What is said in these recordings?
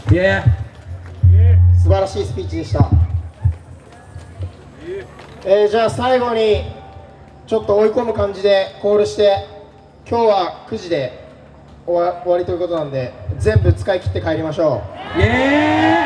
イエ素晴らしいスピーチでした。じゃあ最後にちょっと追い込む感じでコールして、今日は9時で終わりということなんで、全部使い切って帰りましょう。 ーイエ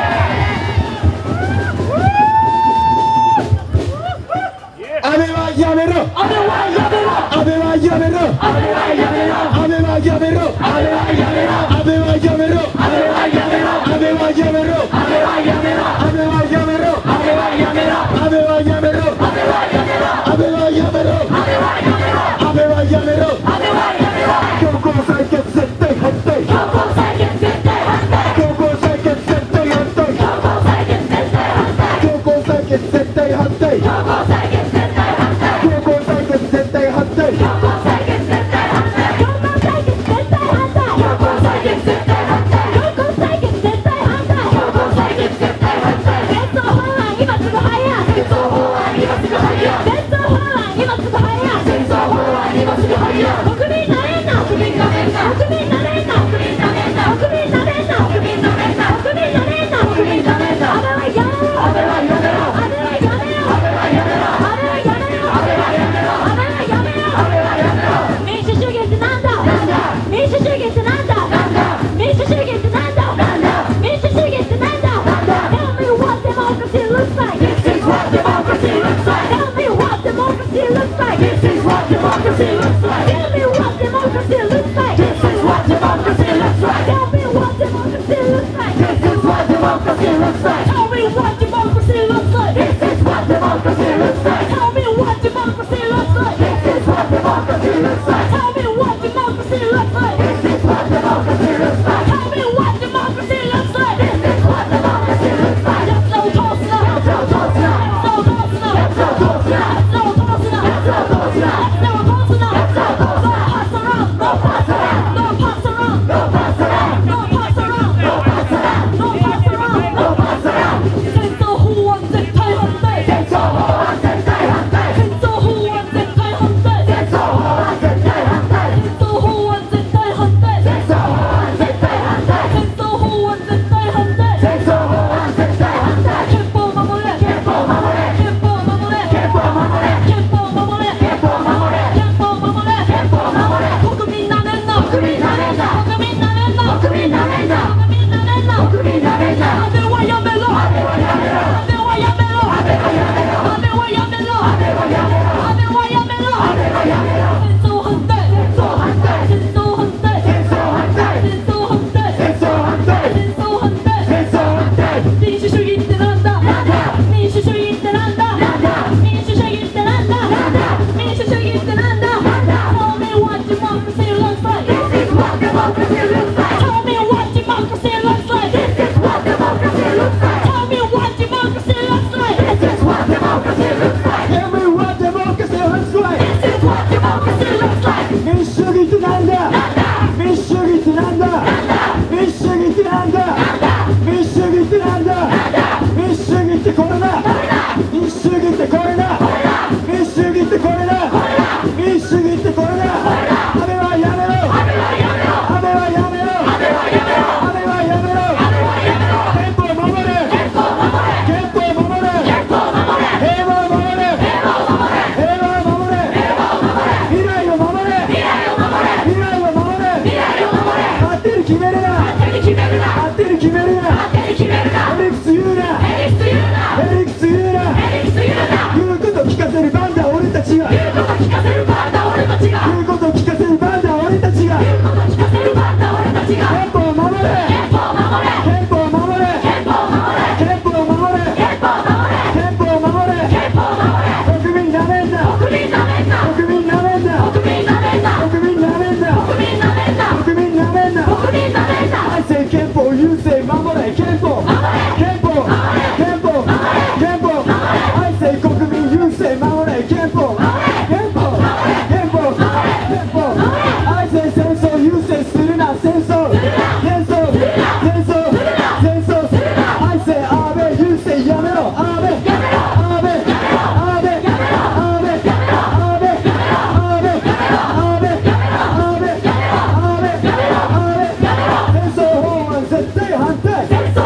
安倍はやめろ、安倍はやめろ、安倍はやめろ、安倍はやめろ、安倍はやめろ、安倍はやめろ、安倍はやめろ、安倍はやめろ、安倍はやめろ、安倍はやめろ、安倍はやめろ、安倍はやめろ、安倍はやめろ、安倍はやめろ、安倍はやめろ、安倍はやめろ、安倍はやめろ、強行採決絶対反対、強行採決絶対反対、強行採決絶対反対、強行採決絶対反対、強行採決絶対反対、強行採決絶対反対、強行採決絶対反対、強行採決絶対反対、強行採決絶対反対、強行採決絶対反対、強行採決絶対反対、強行採決絶対反対、戦争法案今すぐ早や、戦争法案今すぐ早や、戦争法案今すぐ早や、戦争法案今すぐ早や、国民なれんな、国民なれんな、国民なれんな、国民なれんな、国民なれんな、国民なれんな、国民なれんな、国民なれんな、安倍はやめろ、安倍はやめろ、安倍はやめろ、安倍はやめろ、安倍はやめろ、安倍はやめろ、安倍はやめろ、安倍はやめろ、民主主義ってなんだ、民主主義ってなんだ、民主主義ってなんだ、民主主義ってなんだ、Tell me what democracy looks like. This is what democracy looks like. Tell me what democracy looks like. This is what democracy looks like. Tell me what democracy looks like. This is what democracy looks like. Tell me what democracy looks like. This is what democracy looks like. Tell me what democracy looks like. This is what democracy looks like. Tell me what democracy looks like. This is what democracy looks like. Tell me what democracy looks like. This is what democracy looks like. Tell me what democracy looks like. This is what democracy looks like. Let's go toast now. Let's go toast now. Let's go toast now. Let's go toast now. Let's go toast now. Let's go toast now. Let's go toast now. Let's go toast now. Pass around. No pass around. No pass around. No pass around. No pass around. No pass around. No pass around. No pass around. 戦争法案絶対反対。戦争法案絶対反対。戦争法案絶対反対。戦争法案絶対反対。戦争法案絶対反対。戦争法案絶対反対。戦争法案絶対反対。戦争法案絶対反対。憲法を守れ。憲法を守れ。憲法を守れ。憲法を守れ。憲法を守れ。憲法を守れ。憲法を守れ。憲法を守れ。国民なめんな。国民なめんな。国民なめんな。国民なめんな。国民なめんな。国民なめんな。安倍はやめろ。安倍はやめろ。安倍はやめろ。安倍はやめろ。安倍はやめろ。安倍はやめろ。安倍はやめろ。安倍はやめろ。戦争反対。戦争反対。戦争反対。戦争反対。戦争反対。戦争反対。戦争反対。戦争反対。民主主義ってなんだ。民主主義ってなんだ。民主主義ってなんだ。民主主義ってなんだ。Tell me what democracy looks like. This is what democracy looks like. Tell me what democracy looks like. This is what democracy looks like. Tell me what democracy looks like. This is what democracy looks like. Tell me what democracy looks like. This is what democracy looks like. 民主主義ってなんだ。民主主義ってなんだ。民主主義ってなんだ。民主主義ってなんだ。民主主義ってこれだ。民主主義ってこれだ。民主主義ってこれだ。民主主義ってこれだ。安倍はやめろ。安倍はやめろ。安倍はやめろ。安倍はやめろ。安倍はやめろ。安倍はやめろ。憲法を守れ。憲法を守れ。憲法を守れ。憲法を守れ。平和を守れ。平和を守れ。平和を守れ。平和を守れ。未来を守れ。未来を守れ。未来を守れ。未来を守れ。勝手に決めるな。勝手に決めるな。勝手に決めるな。勝手に決めるな。へりくつ言うな。へりくつ言うな。へりくつ言うな。へりくつ言うな。言うこと聞かせる番だ俺たちが。言うこと聞かせる番だ俺たちが。言うこと聞かせる番だ俺たちが。言うこと聞かせる番だ俺たちが。憲法を守れ。憲法を守れ。憲法を守れ。憲法を守れ。憲法を守れ。憲法を守れ。憲法を守れ。憲法を守れ。国民なめんな。国民なめんな。国民なめんな。国民なめんな。国民なめんな。国民なめんな。国民なめんな。国民なめんな。愛せ憲法優勢守れ。憲法。憲法。憲法。憲法。愛せ国民優勢守れ。憲法。憲法。憲法。憲法。愛せ戦争優勢するな。戦争。戦争。戦争。戦争。愛せ安倍優勢やめろ。安倍。やめろ。安倍。やめろ。安倍。やめろ。安倍。やめろ。安倍。やめろ。安倍。やめろ。安倍。やめろ。安倍。やめろ。安倍。やめろ。安倍。やめろ。戦争法案絶対反対。戦争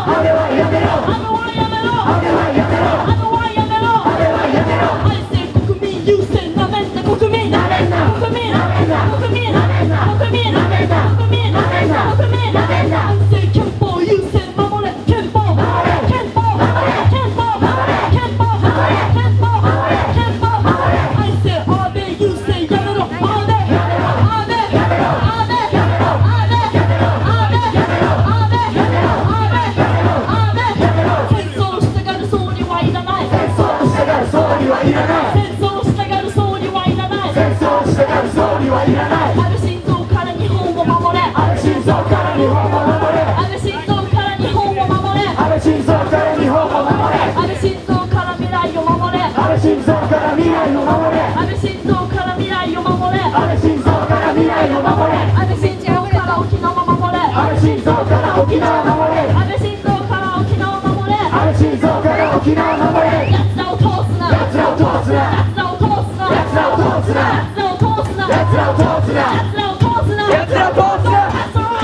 安倍はやめろ安倍はやめろ安倍はやめろ安倍はやめろ安倍はやめろ愛せ国民優先なめんな国民なめんな国民なめんな国民なめんな国民なめんな国民なめんな国民なめんな愛せ憲法優先守れ憲法守れ憲法守れ憲法守れ憲法守れ憲法守れ憲法守れ愛せ安倍優先やめろ安倍やめろ安倍やめろ安倍やめろ安倍やめろ安倍やめろ安倍やめろ安倍やめろ安倍やめろ戦争したがる総理はいらない戦争したがる総理はいらない戦争したがる総理はいらない戦争したがる総理はいらない安倍晋三から日本を守れ安倍晋三から日本を守れ安倍晋三から日本を守れ安倍晋三から日本を守れ安倍晋三から未来を守れ安倍晋三から未来を守れ安倍晋三から未来を守れ安倍晋三から未来を守れ安倍晋三から沖縄守れ安倍晋三から沖縄守れ安倍晋三から沖縄守れ安倍晋三から沖縄守れ奴らを通すな奴らを通すな奴らを通すな奴らを通すな奴らを通すな奴らを通すな奴らを通すな奴らを通すな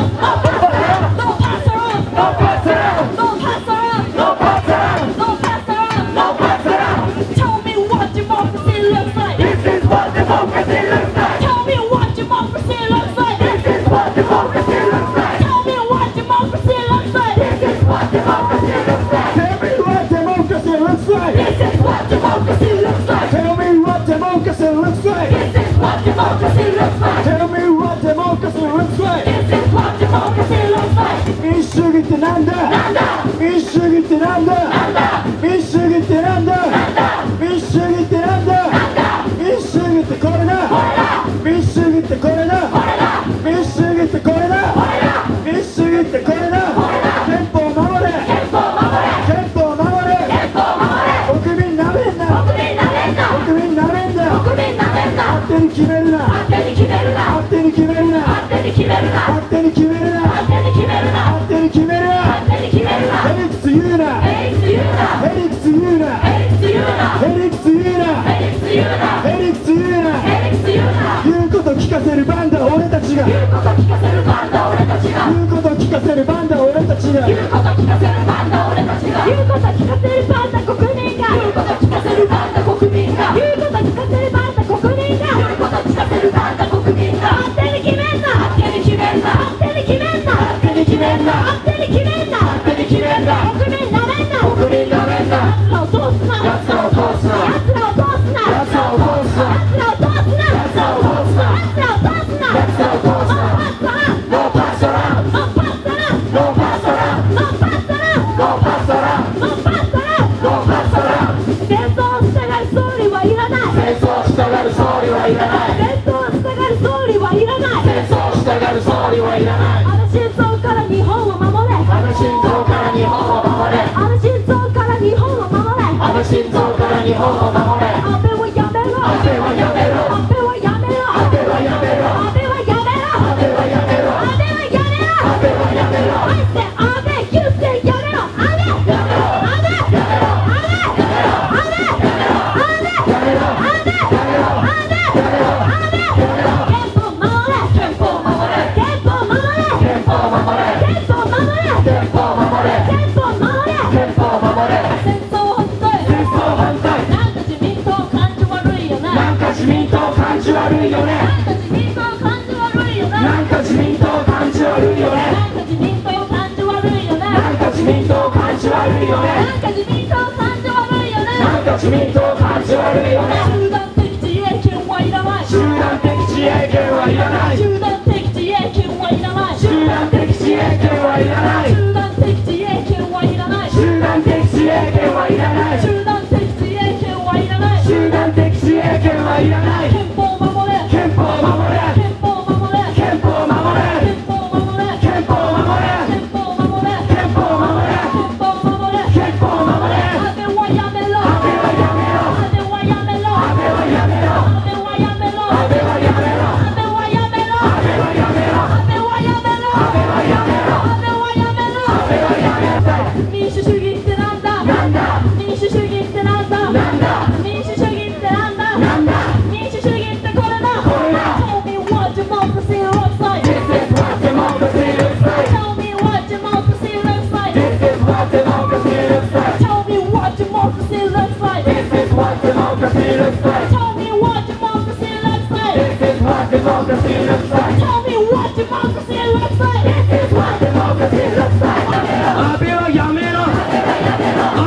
No pass around No pass around No pass around No pass around No pass around No pass around Tell me what democracy looks like This is what democracy looks like Tell me what democracy looks like This is what democracy looks like Tell me what democracy looks like This is what democracy looks like Tell me what democracy looks like This is what democracy looks like Tell me what democracy looks like This is what democracy looks like Tell me what democracy looks like This is what democracy looks like 民主主義ってなんだなんだ民主主義ってなんだなんだ民主主義ってなんだなんだ民主主義ってなんだなんだ民主主義ってこれだこれだ民主主義ってこれだこれだ民主主義ってこれだこれだ民主主義ってこれだこれだ憲法守れ憲法守れ憲法守れ憲法守れ国民なめんな国民なめんな国民なめんな国民なめんな勝手に決めるな勝手に決めるな勝手に決めるな勝手に決めるな勝手に決めるな勝手に決めるな勝手に決めるな勝手に決めるなヘリクス言うなヘリクス言うなヘリクス言うなヘリクス言うなヘリクス言うなヘリクス言うなヘリクス言うなヘリクス言うな言うこと聞かせるバンダ俺たちが言うこと聞かせるバンダ俺たちが言うこと聞かせるバンダ俺たちが言うこと聞かせるバンダ俺たちが言うこと聞かせるバンダ国民が言うこと聞かせるバンダ国民が言うこと聞かせるバンダ国民が言うこと聞かせるバンダ国民が勝手に決めんな勝手に決めんな勝手に決めんな勝手に決めんな勝手に決めんな勝手に決めんな国民なめんな国民なめんな奴らを通すな奴らを通すな奴らを通すな奴らを通すな奴らを通すな奴らを通すな奴らを通すな奴らを通すなノーパスアラウンドノーパスアラウンドノーパスアラウンドノーパスアラウンドノーパスアラウンドノーパスアラウンドノーパスアラウンド戦争したがる総理はいらない戦争したがる総理はいらない戦争したがる総理はいらない戦争したがる総理はいらない安倍晋三から日本を守れ安倍晋三から日本を守れ安倍晋三から日本を守れ安倍晋三から日本を守れ安倍はやめろ安倍はやめろ安倍はやめろ安倍はやめろ安倍はやめろ安倍はやめろ安倍はやめろ安倍はやめろ安倍優先やめろ安倍やめろ安倍やめろ安倍やめろ安倍やめろ安倍やめろ安倍やめろ安倍やめろ安倍やめろ憲法守れ憲法守れ憲法守れ憲法守れ憲法守れ憲法守れ憲法守れ憲法守れ戦争反対戦争反対なんか自民党感じ悪いよねなんか自民党感じ悪いよねなんか自民党感じ悪いよねなんか自民党感じ悪いよねなんか自民党感じ悪いよねなんか自民党感じ悪いよねなんか自民党感じ悪いよねなんか自民党感じ悪いよね集団的自衛権はいらない集団的自衛権はいらない集団的自衛権はいらない集団的自衛権はいらない集団的自衛権はいらない集団的自衛権はいらない集団的自衛権はいらない集団的自衛権はいらない憲法守れ憲法守れ憲法守れ憲法守れ憲法守れ憲法守れ憲法守れ憲法守れ憲法守れ憲法守れ安倍はやめろ安倍はやめろ安倍はやめろ安倍はやめろ安倍はやめろ安倍はやめろ安倍はやめろ安倍はやめろ安倍はやめろ安倍はやめろ安倍はやめろ安倍はやめろ民主主義ってなんだなんだ民主主義ってなんだなんだ民主主義ってなんだなんだ民主主義ってこれだこれだ Tell me what democracy looks like This is what democracy looks like Tell me what democracy looks like This is what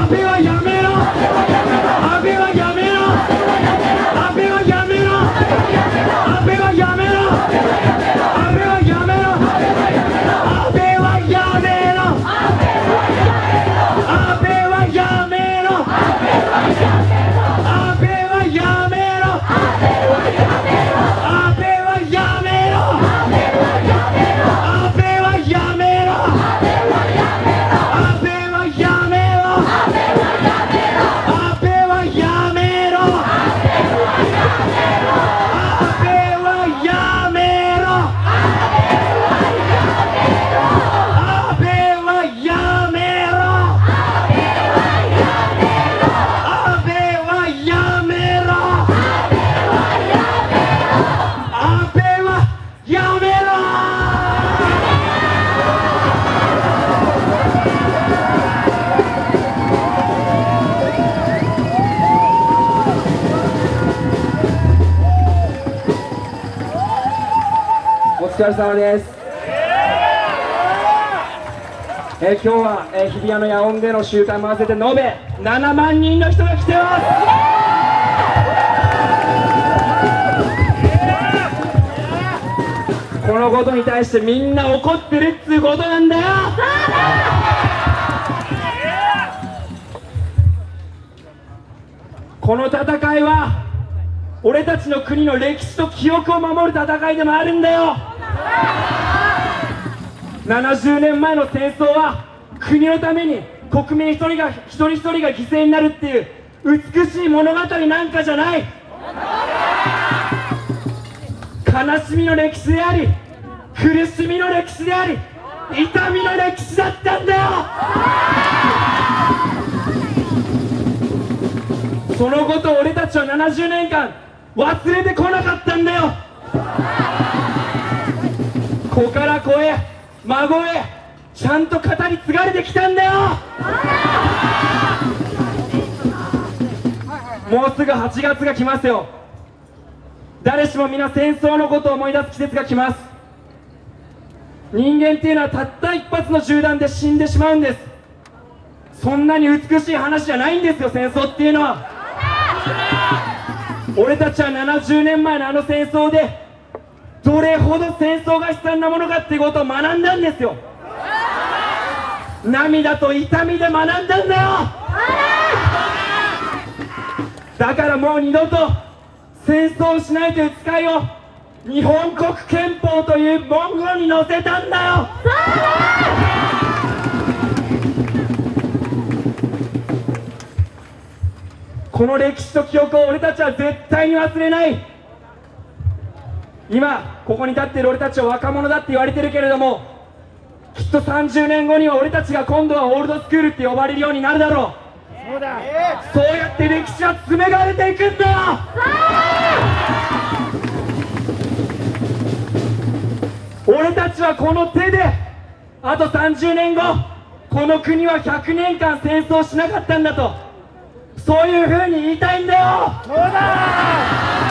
安倍はやめろ、安倍はやめろ、安倍はやめろ、安倍はやめろ、安倍はやめろ、安倍はやめろ、安倍はやめろ、安倍はやめろ、安倍はやめろ、安倍はやめろ、安倍はやめろ、安倍はやめろ、安倍はやめろ、安倍はやめろ、安倍はやめろ、安倍はやめろ。お疲れ様です。今日は、日比谷の野音での集会も合わせて延べ7万人の人が来てます。このことに対してみんな怒ってるっつうことなんだよ。この戦いは俺たちの国の歴史と記憶を守る戦いでもあるんだよ。70年前の戦争は国のために国民一人一人が犠牲になるっていう美しい物語なんかじゃない。悲しみの歴史であり、苦しみの歴史であり、痛みの歴史だったんだよ。そのことを俺たちは70年間忘れてこなかったんだよ。子から子へ孫へちゃんと語り継がれてきたんだよ。もうすぐ8月が来ますよ。誰しも皆戦争のことを思い出す季節が来ます。人間っていうのはたった一発の銃弾で死んでしまうんです。そんなに美しい話じゃないんですよ、戦争っていうのは。俺たちは70年前のあの戦争でどれほど戦争が悲惨なものかっていうことを学んだんですよ。涙と痛みで学んだんだよ。だからもう二度と戦争をしないという誓いを日本国憲法という文言に載せたんだよ。この歴史と記憶を俺たちは絶対に忘れない。今ここに立っている俺たちは若者だって言われてるけれども、きっと30年後には俺たちが今度はオールドスクールって呼ばれるようになるだろう。そうだ、そうやって歴史は紡がれていくんだよ。俺たちはこの手であと30年後この国は100年間戦争しなかったんだと、そういうふうに言いたいんだよ。そうだ、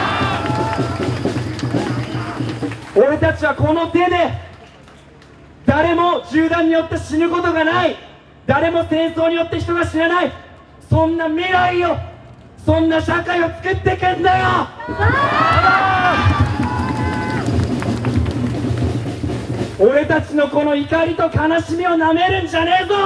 俺たちはこの手で誰も銃弾によって死ぬことがない、誰も戦争によって人が死なない、そんな未来を、そんな社会を作っていくんだよ。俺たちのこの怒りと悲しみをなめるんじゃねえぞ。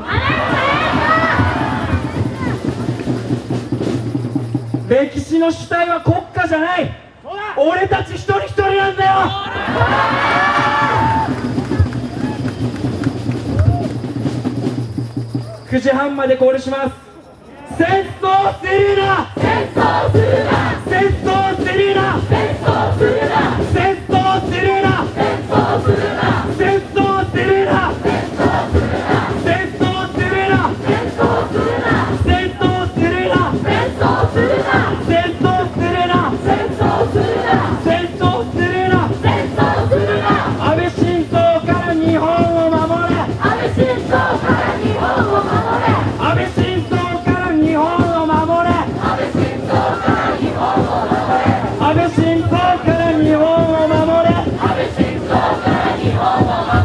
歴史の主体は国家じゃない、俺たち一人一人なんだよ。9時半までコールします。戦争するな、戦争するな、戦争するな、戦争するな、戦争するな、戦争するな、戦争するな、戦争するな、戦争するな、戦争するな、戦争するな、戦争するな、戦争するな、戦争するな、戦争するな、安倍晋三から日本を守れ、安倍晋三から日本を守れ、安倍晋三から日本を守れ、安倍晋三から日本を守れ、安倍晋三から日本を守れ、安倍晋三から日本を守れ。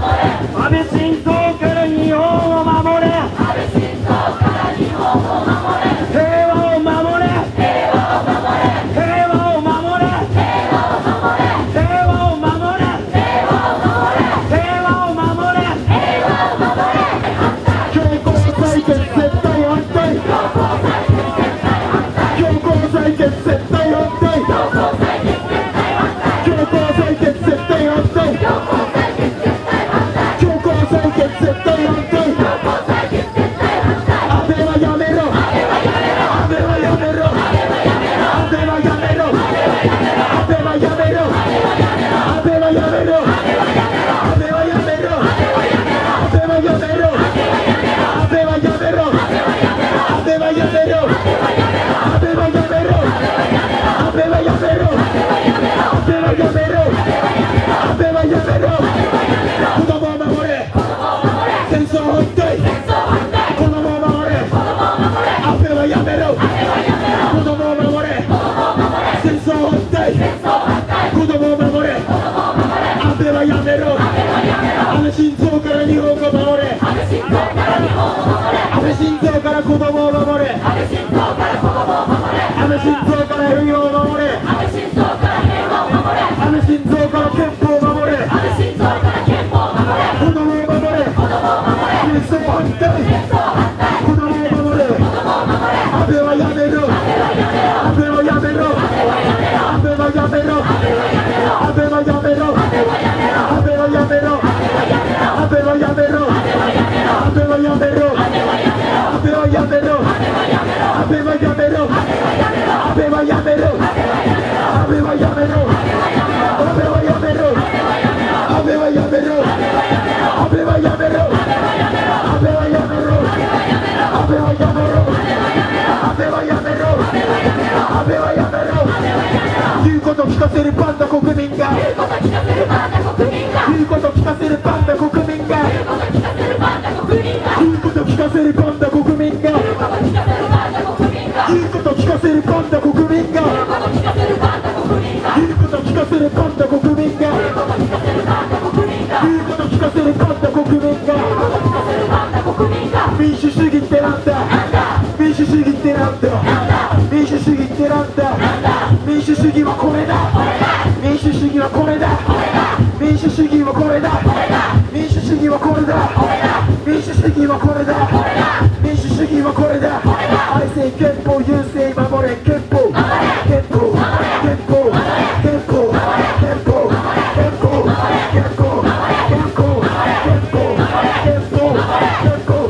決絶対反対強行採決絶対反対強行採決絶対反対強行採決絶対反対安倍はやめろ安倍はやめろ安倍はやめろ安倍はやめろ安倍はやめろ安倍はやめろ安倍はやめろ安倍はやめろ安倍はやめろ安倍はやめろ安倍はやめろ安倍はやめろ安倍はやめろ安倍はやめろ子供を守れ戦争反対子供を守れ安倍はやめろ子供を守れ戦争反対子供を守れ安倍はやめろ安倍晋三から日本を守れ安倍晋三から子供を守れ安倍晋三から平和を守れ安倍晋三から憲法を守れ子供を守れ戦争反対子供を守れ安倍はやめろ安倍はやめろ安倍はやめろ安倍はやめろ安倍はやめろ安倍はやめろ安倍はやめろ安倍はやめろ安倍はやめろ安倍はやめろ安倍はやめろ安倍はやめろ安倍はやめろ安倍はやめろ安倍はやめろ安倍はやめろ安倍はやめろ安倍はやめろ安倍はやめろ言うこと聞かせるパンダ国民が言うこと聞かせるパンダ国民が言うこと聞かせるパンダ国民が言うこと聞かせるパンダ国民が言うこと聞かせるパンダ国民が言うこと聞かせるパンダ国民が民主主義ってなんだ民主主義ってなんだ民主主義ってなんだ民主主義はこれだ民主主義はこれだ民主主義はこれだ民主主義はこれだ民主主義はこれだ民主主義はこれだ愛せ憲法優勢守れ憲法憲法憲法憲法憲法憲法憲法憲法憲法憲法憲法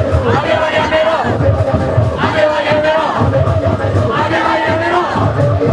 安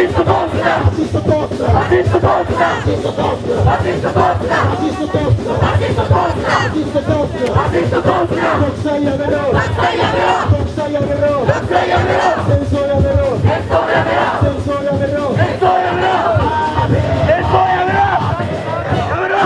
シストトークだ。アシストトークだ。アシストトークだ。アシストトークだ。アシストトークだ。アシストトークだ。アシストトークだ。アシストトークだ。アシストトークだ。独裁やめろ。独裁やめろ。独裁やめろ。独裁やめろ。戦争やめろ。戦争やめろ。戦争やめろ。戦争やめろ。戦争やめろ。やめろ。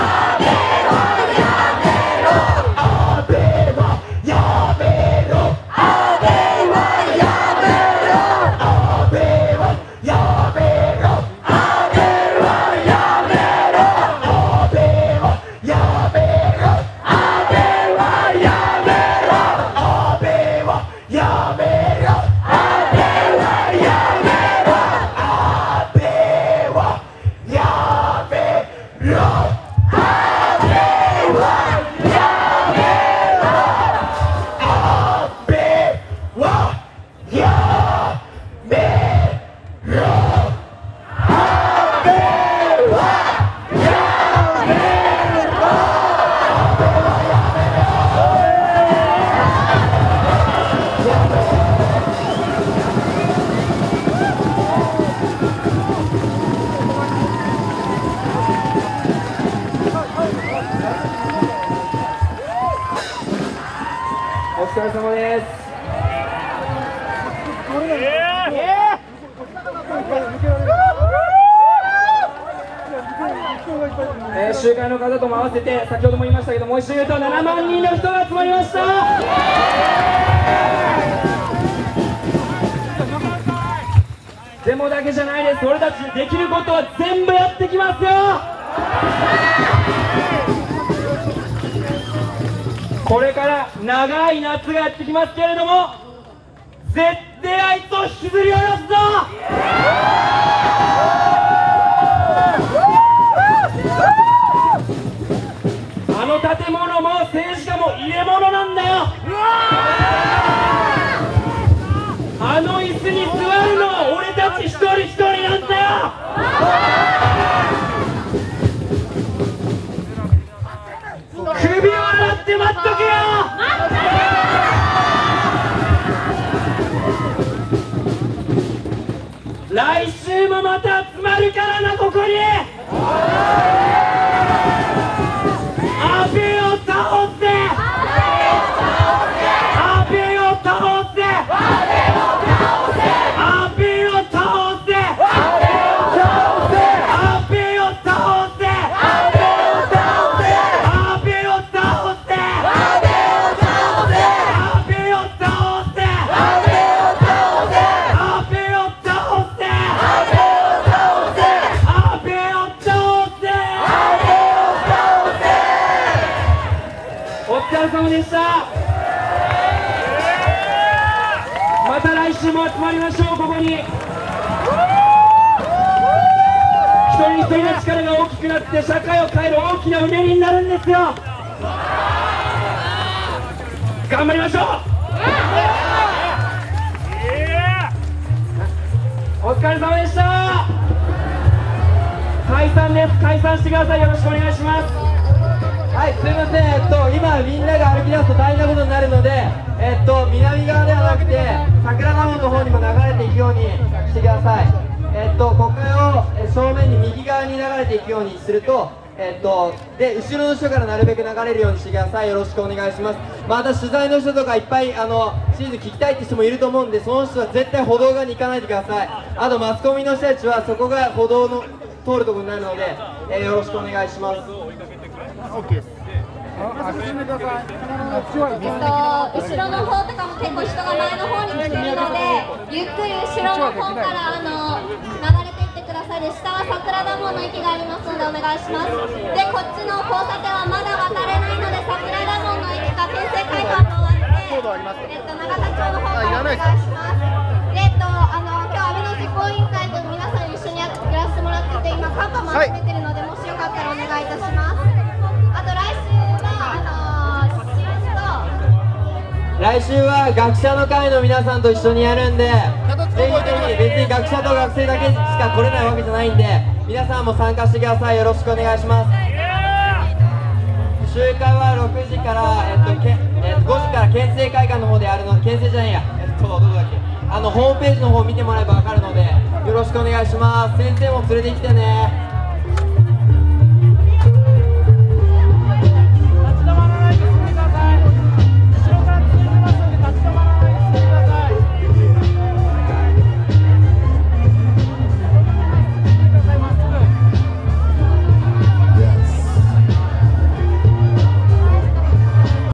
お疲れ様です。集会の方とも合わせて先ほども言いましたけど、もう一度言うと7万人の人が集まりました。デモだけじゃないです。俺たちできることは全部やってきますよ。これから長い夏がやってきますけれども、絶対あいつを引きずり下ろすぞ。あの建物も政治家も入れ物なんだよ。あの椅子に座るのは俺たち一人一人なんだよ。首を洗って待っとけよ。来週もまた集まるからな、ここに。安倍を倒せ。安倍を倒せ。安倍を倒せ。お疲れ様でした。また来週も集まりましょう。ここに一人一人の力が大きくなって社会を変える大きなうねりになるんですよ。頑張りましょう。お疲れ様でした。解散です。解散してください。よろしくお願いします。 はい、すみません、今みんなが歩き出すと大変なことになるので、南側ではなくて桜田門の方にも流れていくようにしてください。ここを正面に右側に流れていくようにすると、で後ろの人からなるべく流れるようにしてください。よろしくお願いします。また取材の人とかいっぱいシーズン聞きたいって人もいると思うんで、その人は絶対歩道側に行かないでください。あとマスコミの人たちはそこが歩道の通るところになるので、よろしくお願いします。 OK です。進んでください。 後ろの方とかも結構人が前の方に来てるので、ゆっくり後ろの方から流れていってください。で、下は桜田門の駅がありますのでお願いします。で、こっちの交差点はまだ渡れないので、桜田門の駅か県政会館が終わって、永田町の方からお願いします。で、今日安倍の実行委員会と皆さん一緒にやらせてもらってて、今カンパも集めてるので、もしよかったらお願いいたします。あと来週は学者の会の皆さんと一緒にやるんで、ぜひぜひ、別に学者と学生だけしか来れないわけじゃないんで、皆さんも参加してください。よろしくお願いします。集会は6時から、5時から県政会館の方でやるの、県政じゃないや、 どこだっけ、ホームページの方見てもらえば分かるのでよろしくお願いします。先生も連れてきてね。